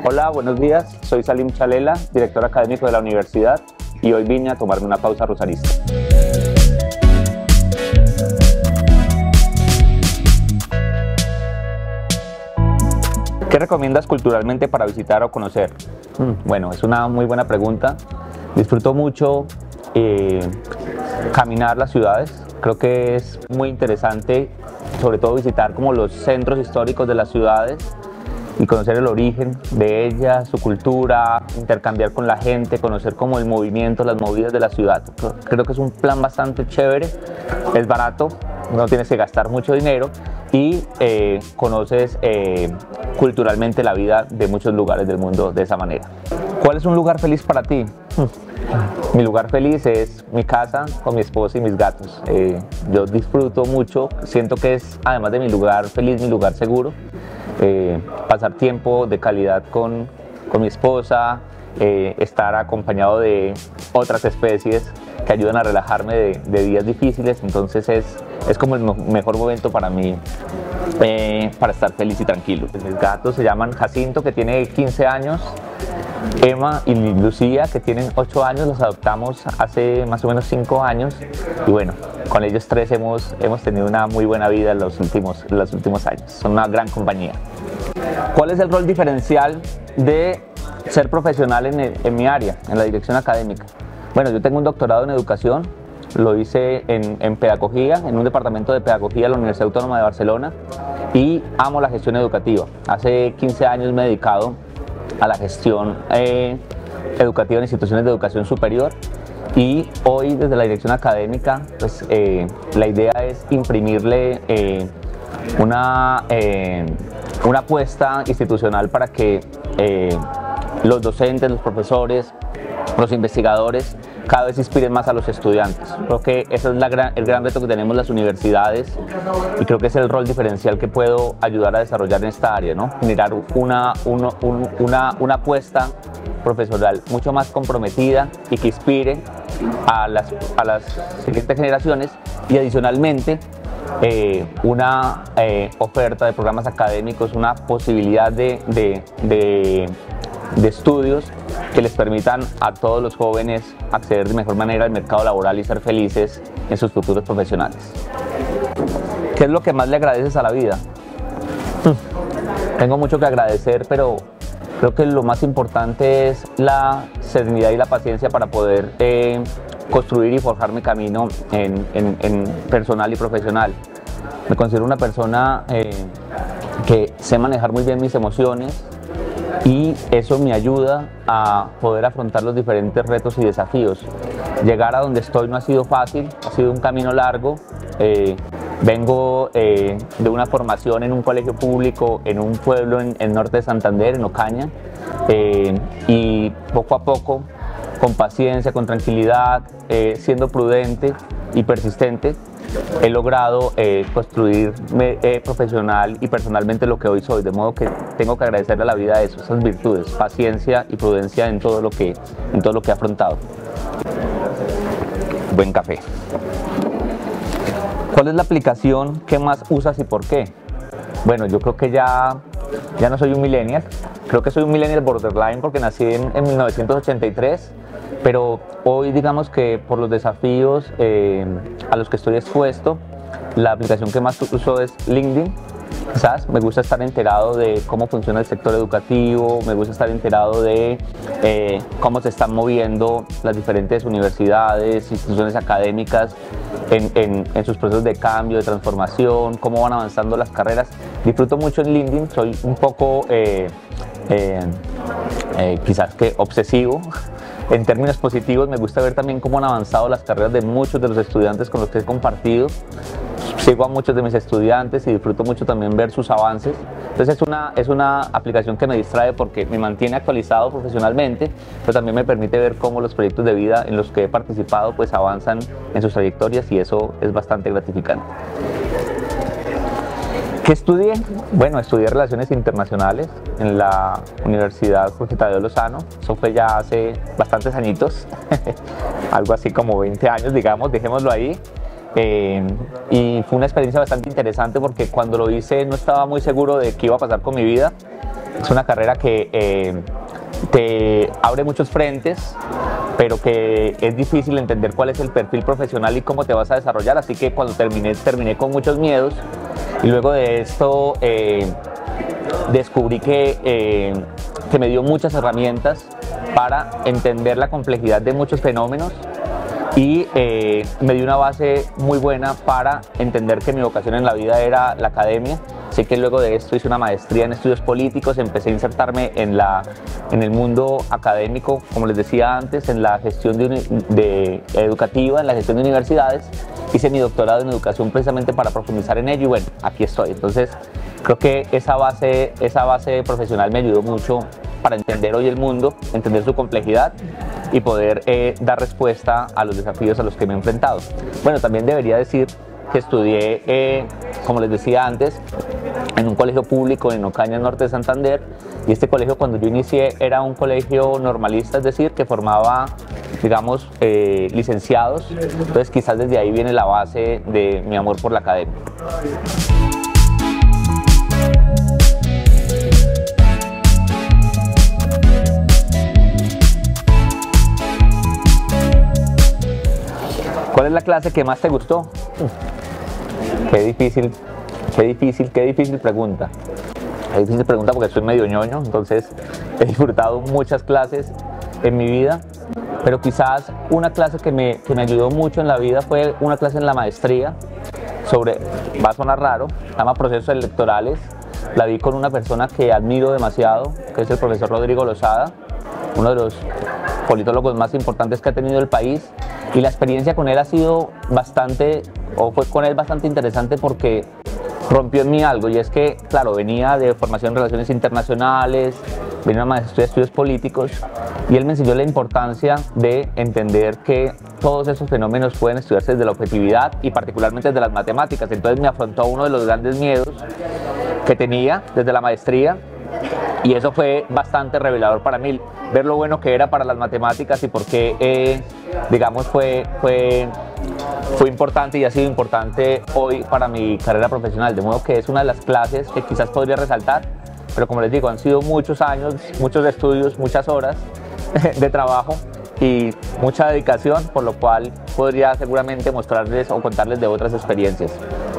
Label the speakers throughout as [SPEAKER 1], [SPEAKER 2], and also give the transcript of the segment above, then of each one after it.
[SPEAKER 1] Hola, buenos días. Soy Salim Chalela, director académico de la universidad, y hoy vine a tomarme una pausa rosarista. ¿Qué recomiendas culturalmente para visitar o conocer? Bueno, es una muy buena pregunta. Disfruto mucho caminar las ciudades. Creo que es muy interesante, sobre todo visitar como los centros históricos de las ciudades y conocer el origen de ellas, su cultura, intercambiar con la gente, conocer como el movimiento, las movidas de la ciudad. Creo que es un plan bastante chévere, es barato, no tienes que gastar mucho dinero y conoces culturalmente la vida de muchos lugares del mundo de esa manera. ¿Cuál es un lugar feliz para ti? Mi lugar feliz es mi casa con mi esposa y mis gatos. Yo disfruto mucho, siento que es, además de mi lugar feliz, mi lugar seguro. Pasar tiempo de calidad con mi esposa, estar acompañado de otras especies que ayudan a relajarme de días difíciles. Entonces es como el mejor momento para mí para estar feliz y tranquilo. Mis gatos se llaman Jacinto, que tiene 15 años, Emma y Lucía, que tienen 8 años. Los adoptamos hace más o menos 5 años y bueno, con ellos tres hemos tenido una muy buena vida en los últimos años. Son una gran compañía. ¿Cuál es el rol diferencial de ser profesional en mi área, en la dirección académica? Bueno, yo tengo un doctorado en educación, lo hice en pedagogía, en un departamento de pedagogía de la Universidad Autónoma de Barcelona, y amo la gestión educativa. Hace 15 años me he dedicado a la gestión educativa en instituciones de educación superior, y hoy desde la dirección académica pues la idea es imprimirle una apuesta institucional para que los docentes, los profesores, los investigadores cada vez inspiren más a los estudiantes. Creo que ese es el gran reto que tenemos las universidades, y creo que es el rol diferencial que puedo ayudar a desarrollar en esta área, ¿no? Generar una apuesta profesional mucho más comprometida y que inspire a las siguientes generaciones, y adicionalmente una oferta de programas académicos, una posibilidad de estudios que les permitan a todos los jóvenes acceder de mejor manera al mercado laboral y ser felices en sus futuros profesionales. ¿Qué es lo que más le agradeces a la vida? Tengo mucho que agradecer, pero creo que lo más importante es la serenidad y la paciencia para poder construir y forjar mi camino en personal y profesional. Me considero una persona que sé manejar muy bien mis emociones, y eso me ayuda a poder afrontar los diferentes retos y desafíos. Llegar a donde estoy no ha sido fácil, ha sido un camino largo. Vengo de una formación en un colegio público en un pueblo en el norte de Santander, en Ocaña, y poco a poco, con paciencia, con tranquilidad, siendo prudente y persistente, he logrado construirme profesional y personalmente lo que hoy soy, de modo que tengo que agradecerle a la vida eso, esas virtudes, paciencia y prudencia en todo lo que he afrontado. Buen café. ¿Cuál es la aplicación que más usas y por qué? Bueno, yo creo que ya no soy un millennial, creo que soy un millennial borderline porque nací en 1983, pero hoy digamos que por los desafíos a los que estoy expuesto, la aplicación que más uso es LinkedIn. Quizás me gusta estar enterado de cómo funciona el sector educativo, me gusta estar enterado de cómo se están moviendo las diferentes universidades, instituciones académicas en sus procesos de cambio, de transformación, cómo van avanzando las carreras. Disfruto mucho en LinkedIn, soy un poco quizás que obsesivo. En términos positivos, me gusta ver también cómo han avanzado las carreras de muchos de los estudiantes con los que he compartido. Sigo a muchos de mis estudiantes y disfruto mucho también ver sus avances. Entonces es una aplicación que me distrae porque me mantiene actualizado profesionalmente, pero también me permite ver cómo los proyectos de vida en los que he participado pues avanzan en sus trayectorias, y eso es bastante gratificante. ¿Qué estudié? Bueno, estudié Relaciones Internacionales en la Universidad Jorge Tadeo Lozano. Eso fue ya hace bastantes añitos, algo así como 20 años, digamos, dejémoslo ahí. Y fue una experiencia bastante interesante porque cuando lo hice no estaba muy seguro de qué iba a pasar con mi vida. Es una carrera que te abre muchos frentes, pero que es difícil entender cuál es el perfil profesional y cómo te vas a desarrollar, así que cuando terminé con muchos miedos, y luego de esto descubrí que me dio muchas herramientas para entender la complejidad de muchos fenómenos y me dio una base muy buena para entender que mi vocación en la vida era la academia. Así que luego de esto hice una maestría en estudios políticos, empecé a insertarme en el mundo académico, como les decía antes, en la gestión educativa, en la gestión de universidades. Hice mi doctorado en educación precisamente para profundizar en ello y bueno, aquí estoy. Entonces creo que esa base profesional me ayudó mucho para entender hoy el mundo, entender su complejidad y poder dar respuesta a los desafíos a los que me he enfrentado. Bueno, también debería decir que estudié, como les decía antes, en un colegio público en Ocaña, norte de Santander, y este colegio cuando yo inicié era un colegio normalista, es decir, que formaba, digamos, licenciados, entonces quizás desde ahí viene la base de mi amor por la academia. ¿Cuál es la clase que más te gustó? Qué difícil pregunta. Qué difícil pregunta porque soy medio ñoño, entonces he disfrutado muchas clases en mi vida, pero quizás una clase que me ayudó mucho en la vida fue una clase en la maestría va a sonar raro, se llama Procesos Electorales. La vi con una persona que admiro demasiado, que es el profesor Rodrigo Lozada, uno de los politólogos más importantes que ha tenido el país, y la experiencia con él fue con él bastante interesante porque rompió en mí algo, y es que, claro, venía de formación en relaciones internacionales, venía de una maestría de estudios políticos, y él me enseñó la importancia de entender que todos esos fenómenos pueden estudiarse desde la objetividad y particularmente desde las matemáticas. Entonces me afrontó uno de los grandes miedos que tenía desde la maestría, y eso fue bastante revelador para mí, ver lo bueno que era para las matemáticas y por qué, digamos, fue importante y ha sido importante hoy para mi carrera profesional. De modo que es una de las clases que quizás podría resaltar, pero como les digo, han sido muchos años, muchos estudios, muchas horas de trabajo y mucha dedicación, por lo cual podría seguramente mostrarles o contarles de otras experiencias.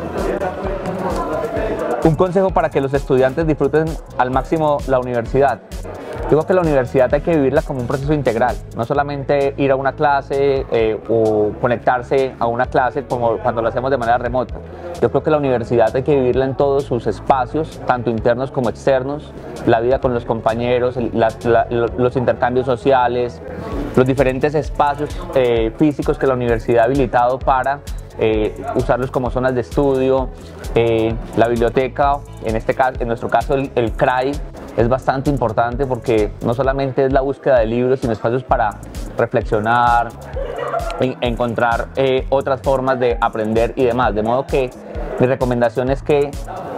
[SPEAKER 1] Un consejo para que los estudiantes disfruten al máximo la universidad. Digo que la universidad hay que vivirla como un proceso integral, no solamente ir a una clase o conectarse a una clase como cuando lo hacemos de manera remota. Yo creo que la universidad hay que vivirla en todos sus espacios, tanto internos como externos, la vida con los compañeros, los intercambios sociales, los diferentes espacios físicos que la universidad ha habilitado para usarlos como zonas de estudio. La biblioteca, en nuestro caso el CRAI, es bastante importante porque no solamente es la búsqueda de libros, sino espacios para reflexionar, encontrar otras formas de aprender y demás. De modo que mi recomendación es que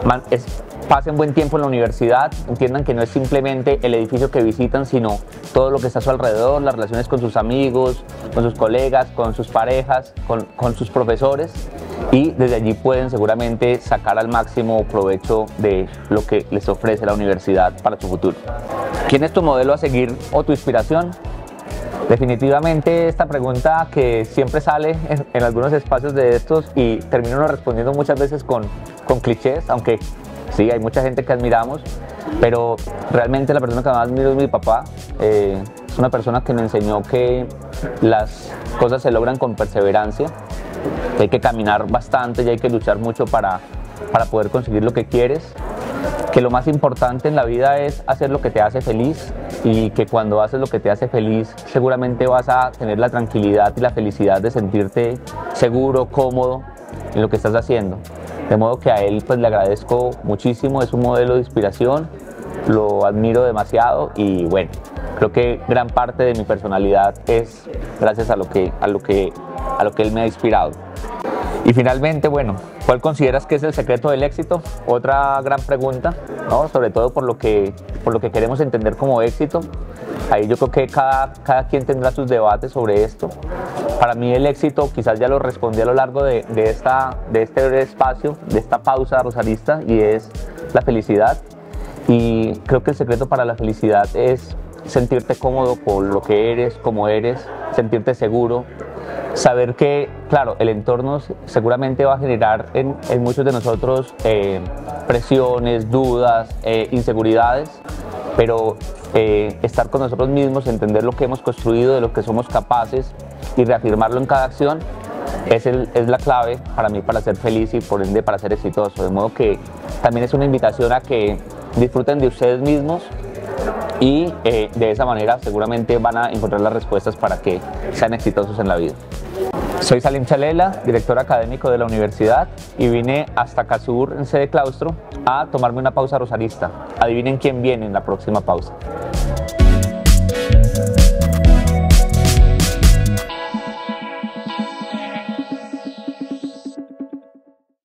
[SPEAKER 1] pasen buen tiempo en la universidad, entiendan que no es simplemente el edificio que visitan, sino todo lo que está a su alrededor, las relaciones con sus amigos, con sus colegas, con sus parejas, con sus profesores, y desde allí pueden seguramente sacar al máximo provecho de lo que les ofrece la universidad para su futuro. ¿Quién es tu modelo a seguir o tu inspiración? Definitivamente esta pregunta que siempre sale en algunos espacios de estos y termino respondiendo muchas veces con clichés, aunque sí, hay mucha gente que admiramos, pero realmente la persona que más admiro es mi papá. Es una persona que me enseñó que las cosas se logran con perseverancia, que hay que caminar bastante y hay que luchar mucho para poder conseguir lo que quieres, que lo más importante en la vida es hacer lo que te hace feliz y que cuando haces lo que te hace feliz seguramente vas a tener la tranquilidad y la felicidad de sentirte seguro, cómodo en lo que estás haciendo. De modo que a él pues le agradezco muchísimo, es un modelo de inspiración, lo admiro demasiado y bueno, creo que gran parte de mi personalidad es gracias a lo que él me ha inspirado. Y finalmente, bueno, ¿cuál consideras que es el secreto del éxito? Otra gran pregunta, ¿no? Sobre todo por lo que queremos entender como éxito. Ahí yo creo que cada quien tendrá sus debates sobre esto. Para mí el éxito, quizás ya lo respondí a lo largo de este breve espacio, de esta pausa rosarista, y es la felicidad. Y creo que el secreto para la felicidad es sentirte cómodo con lo que eres, como eres, sentirte seguro, saber que, claro, el entorno seguramente va a generar en muchos de nosotros presiones, dudas, inseguridades, pero estar con nosotros mismos, entender lo que hemos construido, de lo que somos capaces y reafirmarlo en cada acción es la clave para mí para ser feliz y por ende para ser exitoso. De modo que también es una invitación a que disfruten de ustedes mismos y de esa manera seguramente van a encontrar las respuestas para que sean exitosos en la vida. Soy Salim Chalela, director académico de la universidad, y vine hasta Casur, en sede Claustro, a tomarme una pausa rosarista. Adivinen quién viene en la próxima pausa.